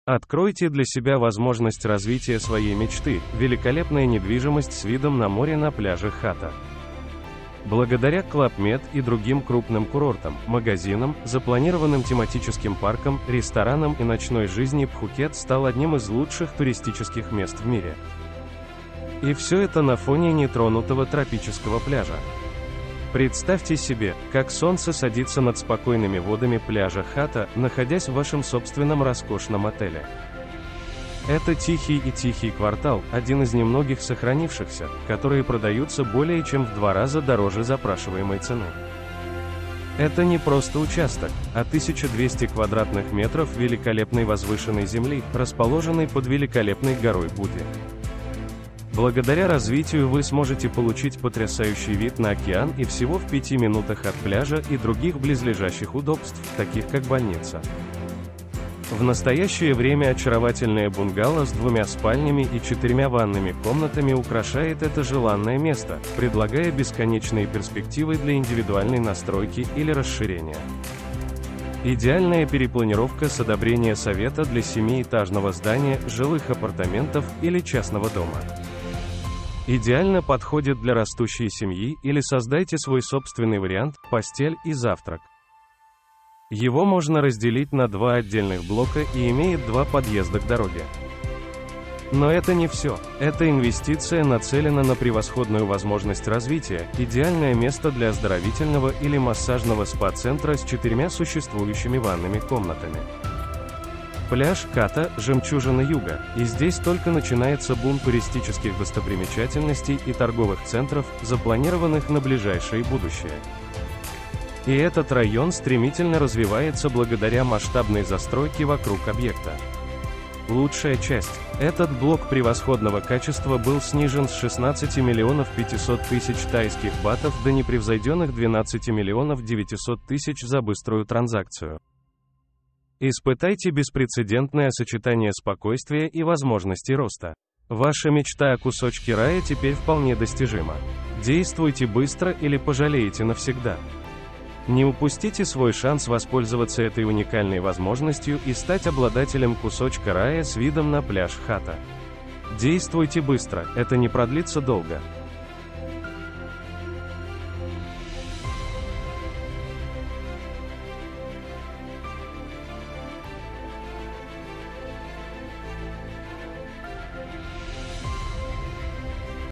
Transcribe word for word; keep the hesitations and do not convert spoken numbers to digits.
Откройте для себя возможность развития своей мечты – великолепная недвижимость с видом на море на пляже Хата. Благодаря Club Med и другим крупным курортам, магазинам, запланированным тематическим паркам, ресторанам и ночной жизни, Пхукет стал одним из лучших туристических мест в мире. И все это на фоне нетронутого тропического пляжа. Представьте себе, как солнце садится над спокойными водами пляжа Хата, находясь в вашем собственном роскошном отеле. Это тихий и тихий квартал, один из немногих сохранившихся, которые продаются более чем в два раза дороже запрашиваемой цены. Это не просто участок, а тысяча двести квадратных метров великолепной возвышенной земли, расположенной под великолепной горой Будди. Благодаря развитию вы сможете получить потрясающий вид на океан и всего в пяти минутах от пляжа и других близлежащих удобств, таких как больница. В настоящее время очаровательное бунгало с двумя спальнями и четырьмя ванными комнатами украшает это желанное место, предлагая бесконечные перспективы для индивидуальной настройки или расширения. Идеальная перепланировка с одобрения совета для семиэтажного здания, жилых апартаментов или частного дома. Идеально подходит для растущей семьи или создайте свой собственный вариант – постель и завтрак. Его можно разделить на два отдельных блока и имеет два подъезда к дороге. Но это не все. Эта инвестиция нацелена на превосходную возможность развития, идеальное место для оздоровительного или массажного спа-центра с четырьмя существующими ванными комнатами. Пляж Ката – жемчужина юга, и здесь только начинается бум туристических достопримечательностей и торговых центров, запланированных на ближайшее будущее. И этот район стремительно развивается благодаря масштабной застройке вокруг объекта. Лучшая часть. Этот блок превосходного качества был снижен с шестнадцати миллионов пятисот тысяч тайских батов до непревзойденных двенадцати миллионов девятисот тысяч за быструю транзакцию. Испытайте беспрецедентное сочетание спокойствия и возможности роста. Ваша мечта о кусочке рая теперь вполне достижима. Действуйте быстро или пожалеете навсегда. Не упустите свой шанс воспользоваться этой уникальной возможностью и стать обладателем кусочка рая с видом на пляж Хата. Действуйте быстро, это не продлится долго.